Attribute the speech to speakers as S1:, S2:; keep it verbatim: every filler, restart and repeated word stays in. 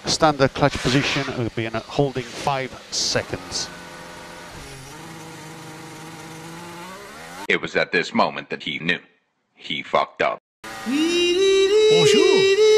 S1: standard clutch position, we'll be in a holding five seconds.
S2: It was at this moment that he knew. He fucked up.
S3: Bonjour.